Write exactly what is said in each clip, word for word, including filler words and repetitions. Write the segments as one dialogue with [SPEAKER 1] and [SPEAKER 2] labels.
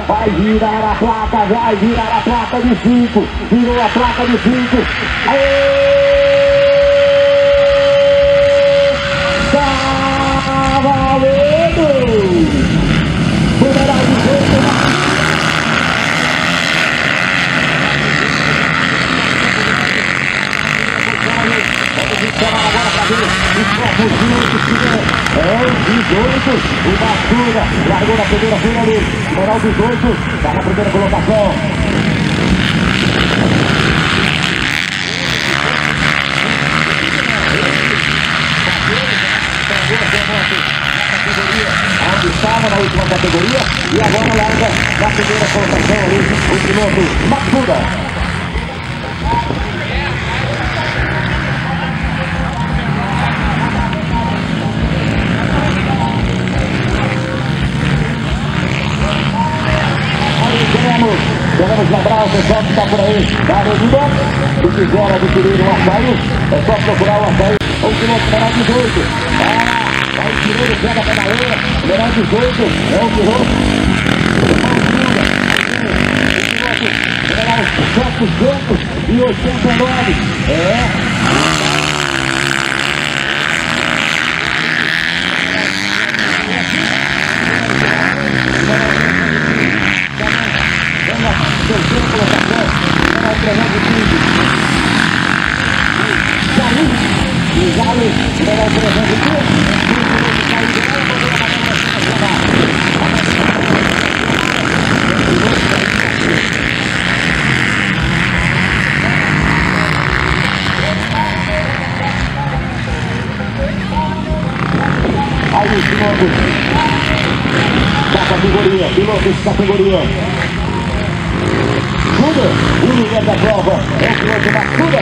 [SPEAKER 1] vai virar a placa, vai virar a placa de cinco, virou a placa de cinco. Tá valendo! Numeral dezoito. Agora para ver os próximos minutos que vem. É o dezoito, o Bastura, largou na primeira fila ali. Numeral dezoito, está na primeira colocação. Onde estava na última categoria e agora larga na primeira colocação ali o piloto Bastura. Queremos lembrar o pessoal que está por aí da Avenida, se quiser adquirir um açaí, é só procurar o açaí ou o piloto numeral dezoito. Ah, vai tirando, pega a pedaleira, numeral dezoito, é o piloto. O piloto numeral setecentos e oitenta e nove. É. Terceira colocação, numeral trezentos e quinze. Jair, e Jair, numeral trezentos e quinze. Aí os pilotos da categoria, pilotos de categoria. O líder da prova é o piloto Bastura.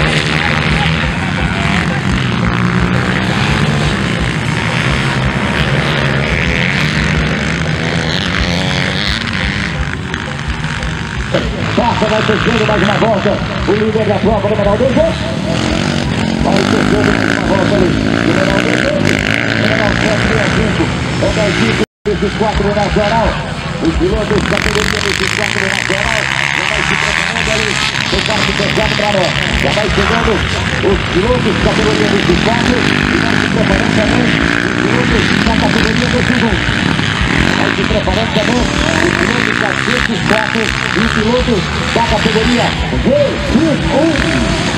[SPEAKER 1] Passa, vai terceiro mais uma volta. O líder da prova, numeral dezoito. Vai terceiro mais uma volta ali. Numeral dezoito. Numeral sete e cinco. É da equipe desses quatro nacional. Os pilotos da categoria desses quatro nacional. Vai se preparando ali, o quarto fechado para nós. Já vai chegando os pilotos da categoria vinte e quatro e vai se preparando também os pilotos da categoria vinte e um. Vai se preparando também os pilotos da vinte e quatro e os pilotos da categoria vinte e um.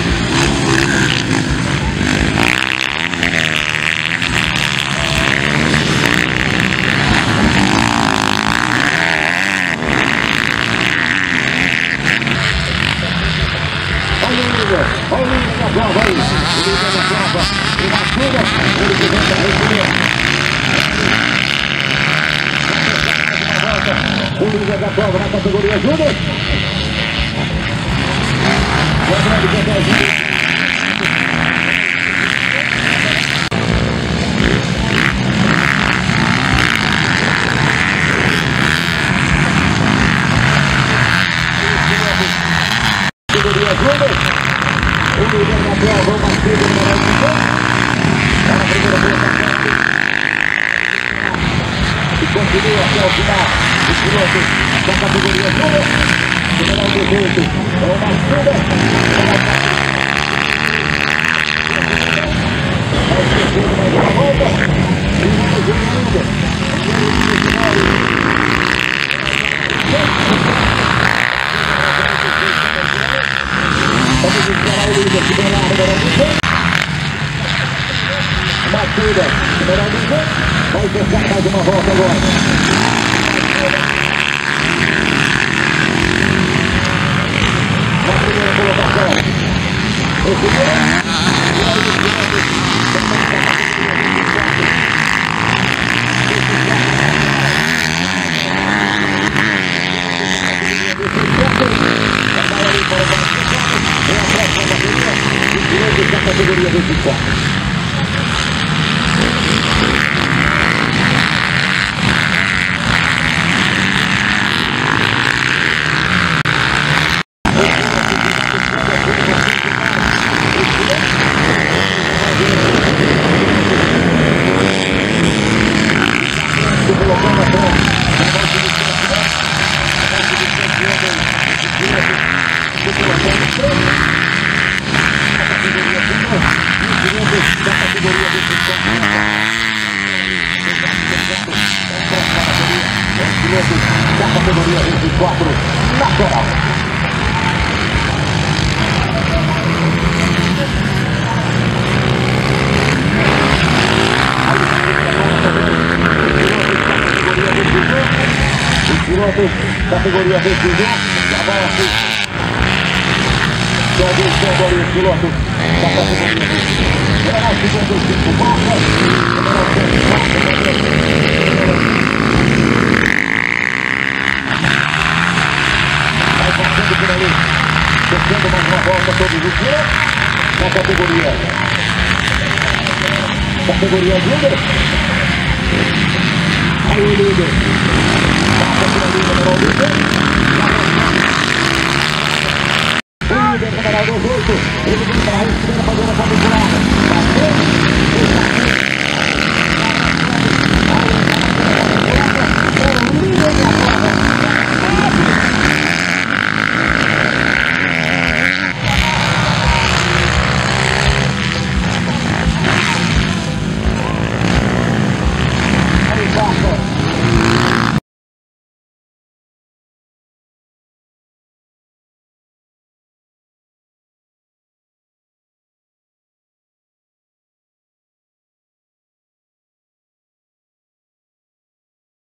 [SPEAKER 1] Olha o líder da prova aí, o líder da prova, o Bastura, ele que vem da região. O líder da prova na categoria Júnior. O grande campeão. Categoria Júnior. O líder da prova, o Bastura, numeral dezoito. Está na primeira colocação. E continua até o final. Os pilotos da categoria Júnior. Numeral dezoito. É o Bastura. Vai esquecendo mais uma volta. E mais um líder. Vamos esperar o líder que vem lá, numeral dezoito. Batida, numeral dezoito. Vai fechar mais uma volta agora. Na primeira colocação. O primeiro. Da categoria vinte e quatro. da categoria vinte e quatro. Da categoria vinte e quatro, nacional. Os pilotos, categoria vinte e dois, avanço. Todos os pilotos da categoria vinte e dois. General cinquenta e cinco, marca. General cento e quatro, vai passando por ali. Descendo mais uma volta todos os dias. Na categoria. Categoria líder. Aí o líder. Passa por ali, general líder. O líder, general dos oito. Ele vem para a esquerda, fazendo a quadricular.